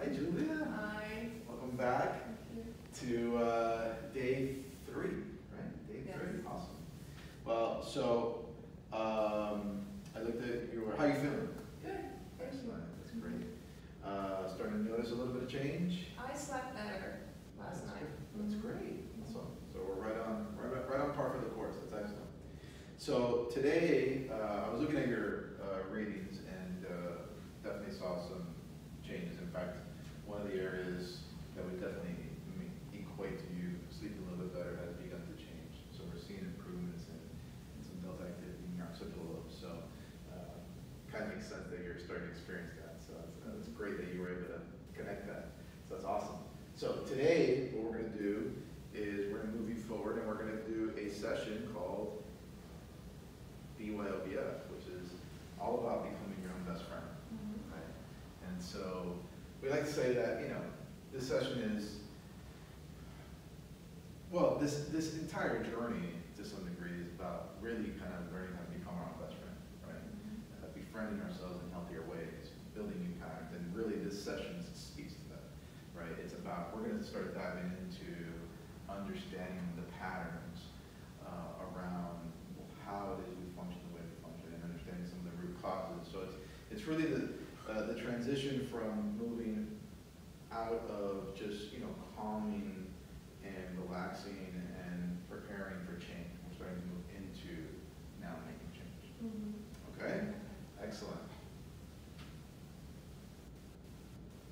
Hi, Julia. Hi. Welcome back to day 3, right? Day Yes. 3. Awesome. Well, so I looked at your. How you feeling? Good. Excellent. That's great. Starting to notice a little bit of change. I slept better last night. That's great. Awesome. So we're right on par for the course. That's excellent. So today I was looking at your readings and definitely saw some changes. In fact, one of the areas that would definitely equate to you sleeping a little bit better has begun to change. So we're seeing improvements in some delta activity in your occipital lobe. So kind of makes sense that you're starting to experience that. So it's great that you were able to connect that. So that's awesome. So today, what we're going to do is we're going to move you forward and we're going to do a session called BYOBF, which is all about becoming your own best friend. Right? And so we like to say that, this session is, well, this entire journey to some degree is about really kind of learning how to become our own best friend, right? Befriending ourselves in healthier ways, building new patterns, and really this session speaks to that, right? It's about, we're going to start diving into understanding the patterns around how it is we function the way we function and understanding some of the root causes. So it's really the transition from moving out of just, calming